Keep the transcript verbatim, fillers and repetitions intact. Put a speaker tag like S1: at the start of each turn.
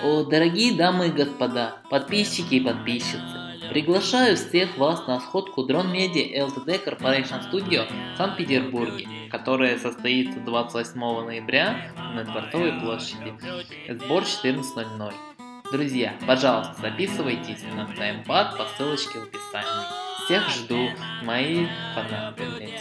S1: О, дорогие дамы и господа, подписчики и подписчицы, приглашаю всех вас на сходку Drone Media эл ти ди Corporation Studio в Санкт-Петербурге, которая состоится двадцать восьмого ноября на Дворцовой площади. Сбор четырнадцать ноль ноль. Друзья, пожалуйста, записывайтесь на таймпад по ссылочке в описании. Всех жду, мои фанаты.